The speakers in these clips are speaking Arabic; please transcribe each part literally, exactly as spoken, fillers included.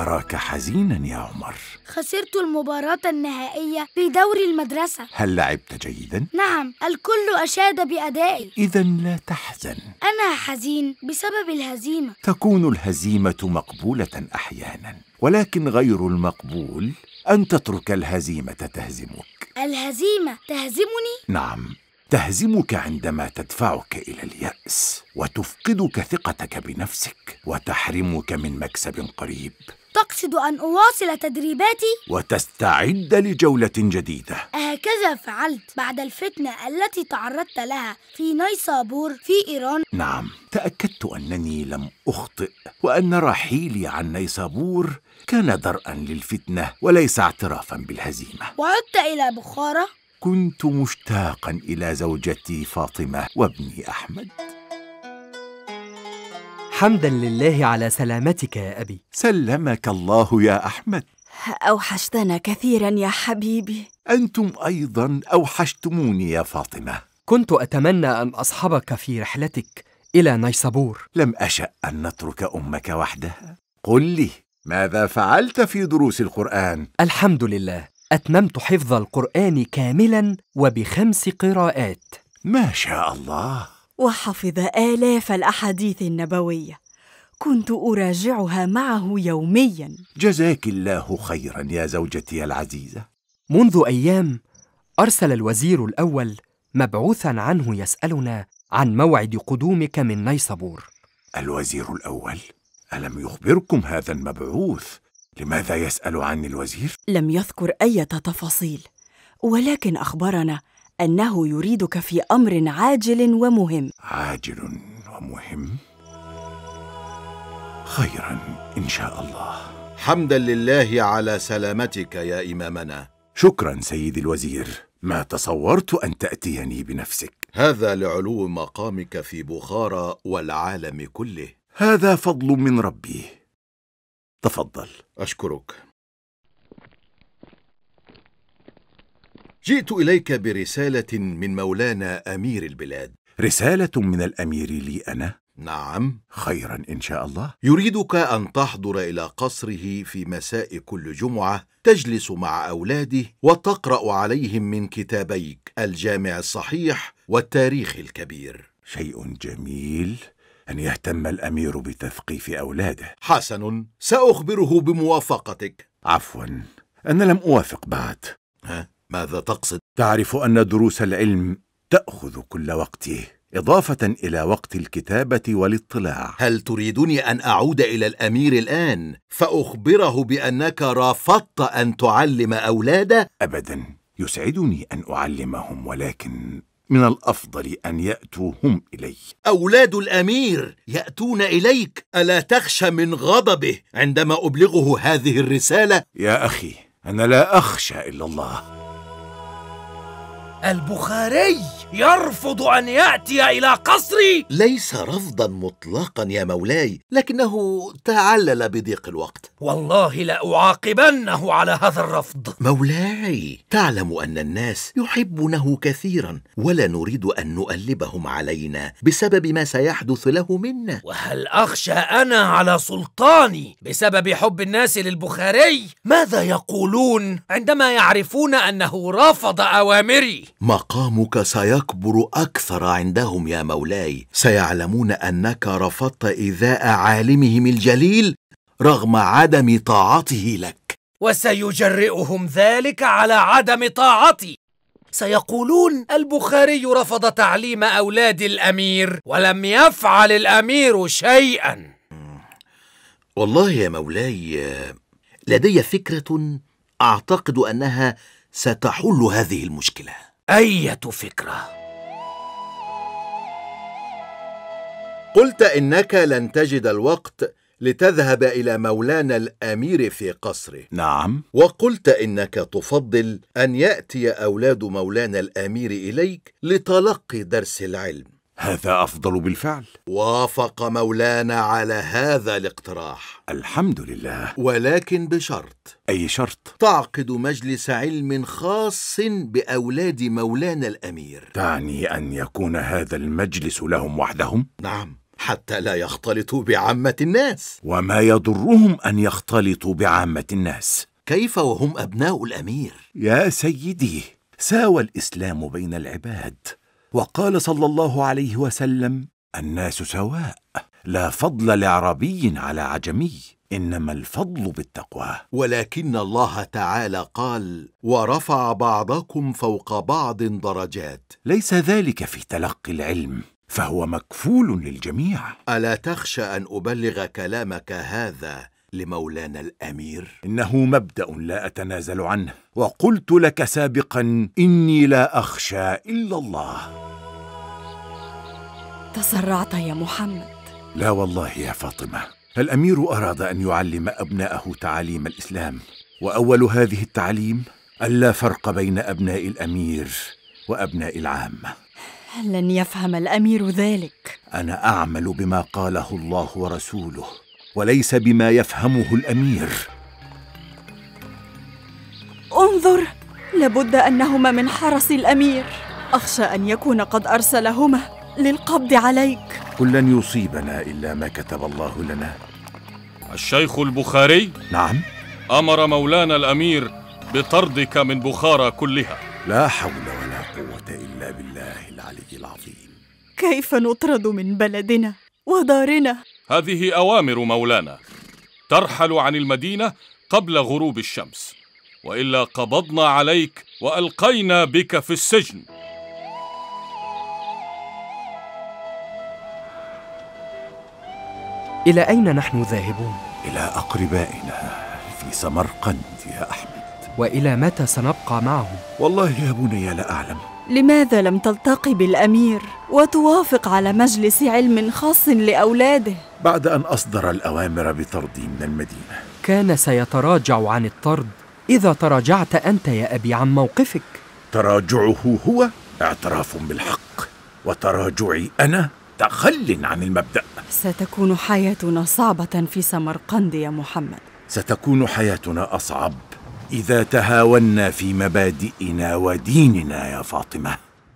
أراك حزيناً يا عمر. خسرت المباراة النهائية في دوري المدرسة. هل لعبت جيداً؟ نعم، الكل أشاد بأدائي. إذن لا تحزن. أنا حزين بسبب الهزيمة. تكون الهزيمة مقبولة أحياناً، ولكن غير المقبول أن تترك الهزيمة تهزمك. الهزيمة تهزمني؟ نعم، تهزمك عندما تدفعك إلى اليأس وتفقدك ثقتك بنفسك وتحرمك من مكسب قريب. تقصد أن أواصل تدريباتي وتستعد لجولة جديدة. هكذا فعلت بعد الفتنة التي تعرضت لها في نيسابور في إيران. نعم، تأكدت أنني لم أخطئ، وأن رحيلي عن نيسابور كان درءا للفتنة وليس اعترافا بالهزيمة. وعدت إلى بخارى. كنت مشتاقا إلى زوجتي فاطمة وابني أحمد. حمدا لله على سلامتك يا أبي. سلمك الله يا أحمد. أوحشتنا كثيرا يا حبيبي. أنتم أيضا أوحشتموني يا فاطمة. كنت أتمنى أن أصحبك في رحلتك إلى نيسابور. لم أشأ أن نترك أمك وحدها. قل لي، ماذا فعلت في دروس القرآن؟ الحمد لله، أتممت حفظ القرآن كاملا وبخمس قراءات. ما شاء الله. وحفظ آلاف الأحاديث النبوية، كنت أراجعها معه يوميا. جزاك الله خيرا يا زوجتي العزيزة. منذ أيام أرسل الوزير الأول مبعوثا عنه يسألنا عن موعد قدومك من نيسابور. الوزير الأول؟ ألم يخبركم هذا المبعوث؟ لماذا يسأل عني الوزير؟ لم يذكر أي تفاصيل، ولكن أخبرنا أنه يريدك في أمر عاجل ومهم. عاجل ومهم؟ خيرا إن شاء الله. حمدا لله على سلامتك يا إمامنا. شكرا سيدي الوزير، ما تصورت أن تأتيني بنفسك. هذا لعلو مقامك في بخارى والعالم كله. هذا فضل من ربي. تفضل. أشكرك. جئت إليك برسالة من مولانا أمير البلاد. رسالة من الأمير لي أنا؟ نعم. خيرا إن شاء الله. يريدك أن تحضر إلى قصره في مساء كل جمعة، تجلس مع أولاده وتقرأ عليهم من كتابيك الجامع الصحيح والتاريخ الكبير. شيء جميل أن يهتم الأمير بتثقيف أولاده. حسن، سأخبره بموافقتك. عفوا، أنا لم أوافق بعد. ها؟ ماذا تقصد؟ تعرف أن دروس العلم تأخذ كل وقته، إضافة إلى وقت الكتابة والاطلاع. هل تريدني أن أعود إلى الأمير الآن فأخبره بأنك رفضت أن تعلم أولاده؟ أبدا، يسعدني أن أعلمهم، ولكن من الأفضل أن يأتوا هم إلي. أولاد الأمير يأتون إليك، ألا تخشى من غضبه عندما أبلغه هذه الرسالة؟ يا أخي، أنا لا أخشى إلا الله. البخاري يرفض أن يأتي إلى قصري. ليس رفضا مطلقا يا مولاي، لكنه تعلل بضيق الوقت. والله لأعاقبنه على هذا الرفض. مولاي، تعلم أن الناس يحبونه كثيرا، ولا نريد أن نؤلبهم علينا بسبب ما سيحدث له منا. وهل أخشى أنا على سلطاني بسبب حب الناس للبخاري؟ ماذا يقولون عندما يعرفون أنه رفض أوامري؟ مقامك سيكبر أكثر عندهم يا مولاي، سيعلمون أنك رفضت إيذاء عالمهم الجليل رغم عدم طاعته لك. وسيجرئهم ذلك على عدم طاعتي. سيقولون البخاري رفض تعليم أولاد الأمير ولم يفعل الأمير شيئا. والله يا مولاي، لدي فكرة أعتقد أنها ستحل هذه المشكلة. أية فكرة؟ قلت إنك لن تجد الوقت لتذهب إلى مولانا الأمير في قصره. نعم. وقلت إنك تفضل أن يأتي أولاد مولانا الأمير إليك لتلقي درس العلم. هذا أفضل بالفعل. وافق مولانا على هذا الاقتراح. الحمد لله. ولكن بشرط. أي شرط؟ تعقد مجلس علم خاص بأولاد مولانا الأمير. تعني أن يكون هذا المجلس لهم وحدهم؟ نعم، حتى لا يختلطوا بعامة الناس. وما يضرهم أن يختلطوا بعامة الناس؟ كيف وهم أبناء الأمير؟ يا سيدي، ساوى الإسلام بين العباد، وقال صلى الله عليه وسلم: الناس سواء، لا فضل لعربي على عجمي، إنما الفضل بالتقوى. ولكن الله تعالى قال: ورفع بعضكم فوق بعض درجات. ليس ذلك في تلقي العلم، فهو مكفول للجميع. ألا تخشى أن أبلغ كلامك هذا لمولانا الأمير؟ إنه مبدأ لا أتنازل عنه، وقلت لك سابقا إني لا أخشى إلا الله. تسرعت يا محمد. لا والله يا فاطمة، الأمير أراد أن يعلم أبناءه تعاليم الإسلام، وأول هذه التعليم ألا فرق بين أبناء الأمير وأبناء العامة. لن يفهم الأمير ذلك. أنا أعمل بما قاله الله ورسوله، وليس بما يفهمه الأمير. انظر، لابد أنهما من حرس الأمير. أخشى أن يكون قد أرسلهما للقبض عليك. قل لن يصيبنا إلا ما كتب الله لنا. الشيخ البخاري؟ نعم. أمر مولانا الأمير بطردك من بخارى كلها. لا حول ولا قوة إلا بالله العلي العظيم. كيف نطرد من بلدنا ودارنا؟ هذه أوامر مولانا، ترحل عن المدينة قبل غروب الشمس، وإلا قبضنا عليك وألقينا بك في السجن. إلى أين نحن ذاهبون؟ إلى أقربائنا في سمرقند يا أحمد. وإلى متى سنبقى معهم؟ والله يا بني لا أعلم. لماذا لم تلتقي بالأمير وتوافق على مجلس علم خاص لأولاده؟ بعد أن أصدر الأوامر بطردي من المدينة. كان سيتراجع عن الطرد إذا تراجعت أنت يا أبي عن موقفك. تراجعه هو اعتراف بالحق، وتراجعي أنا تخل عن المبدأ. ستكون حياتنا صعبة في سمرقند يا محمد. ستكون حياتنا أصعب إذا تهاونا في مبادئنا وديننا يا فاطمة.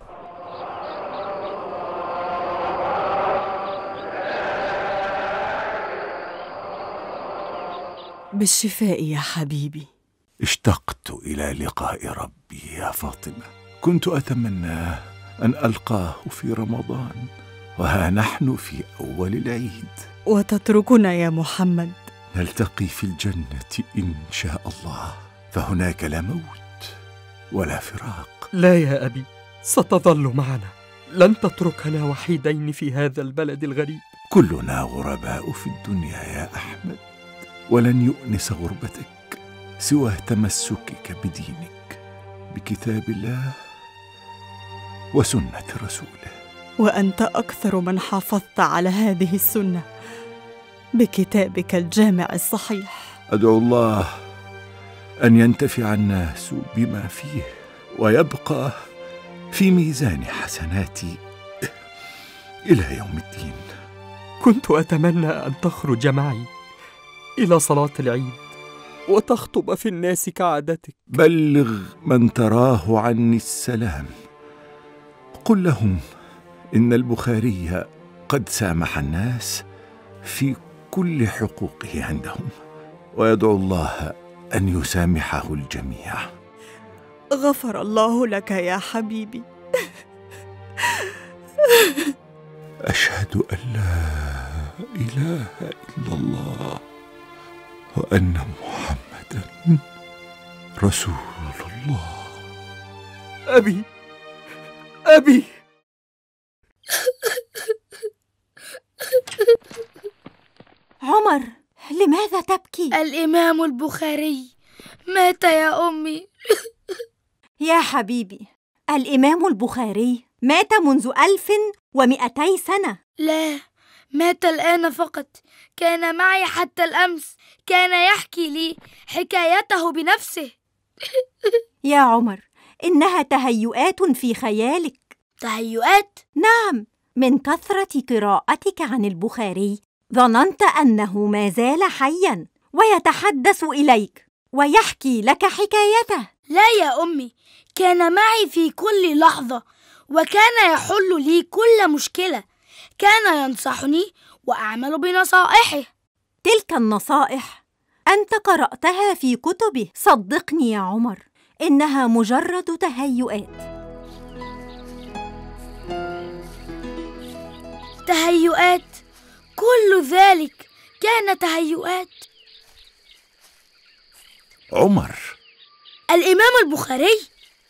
بالشفاء يا حبيبي. اشتقت إلى لقاء ربي يا فاطمة. كنت أتمنى أن ألقاه في رمضان، وها نحن في أول العيد. وتتركنا يا محمد. نلتقي في الجنة إن شاء الله، فهناك لا موت ولا فراق. لا يا أبي، ستظل معنا، لن تتركنا وحيدين في هذا البلد الغريب. كلنا غرباء في الدنيا يا أحمد، ولن يؤنس غربتك سوى تمسكك بدينك، بكتاب الله وسنة رسوله. وأنت أكثر من حافظت على هذه السنة بكتابك الجامع الصحيح. أدعو الله أن ينتفع الناس بما فيه، ويبقى في ميزان حسناتي إلى يوم الدين. كنت أتمنى أن تخرج معي إلى صلاة العيد وتخطب في الناس كعادتك. بلغ من تراه عني السلام، قل لهم إن البخاري قد سامح الناس في كل حقوقه عندهم، ويدعو الله أن يسامحه الجميع. غفر الله لك يا حبيبي. أشهد أن لا إله إلا الله وأن محمدًا رسول الله. أبي أبي عمر، لماذا تبكي؟ الإمام البخاري مات يا أمي. يا حبيبي، الإمام البخاري مات منذ ألف ومئتي سنة. لا، مات الآن فقط. كان معي حتى الأمس، كان يحكي لي حكايته بنفسه. يا عمر، إنها تهيؤات في خيالك. تهيؤات؟ نعم، من كثرة قراءتك عن البخاري ظننت أنه ما زال حياً ويتحدث إليك ويحكي لك حكايته. لا يا أمي، كان معي في كل لحظة، وكان يحل لي كل مشكلة. كان ينصحني وأعمل بنصائحه. تلك النصائح أنت قرأتها في كتبه. صدقني يا عمر، إنها مجرد تهيؤات. تهيؤات؟ كل ذلك كان تهيؤات؟ عمر، الإمام البخاري؟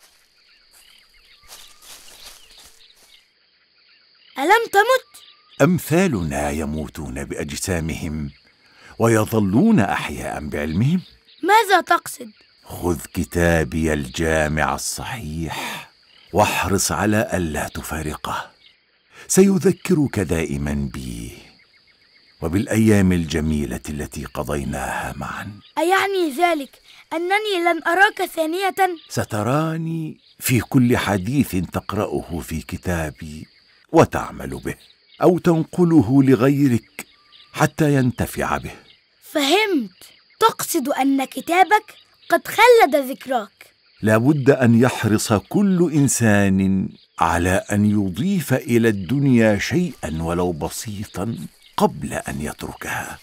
ألم تمت؟ أمثالنا يموتون بأجسامهم ويظلون أحياء بعلمهم. ماذا تقصد؟ خذ كتابي الجامع الصحيح واحرص على ألا تفارقه، سيذكرك دائما بي وبالأيام الجميلة التي قضيناها معا. أيعني ذلك أنني لن أراك ثانية؟ ستراني في كل حديث تقرأه في كتابي وتعمل به أو تنقله لغيرك حتى ينتفع به. فهمت. تقصد أن كتابك قد خلد ذكراك. لابد أن يحرص كل إنسان على أن يضيف إلى الدنيا شيئا ولو بسيطا قبل أن يتركها.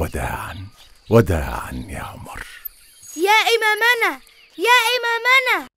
وداعا وداعا يا عمر. يا إمامنا، يا إمامنا.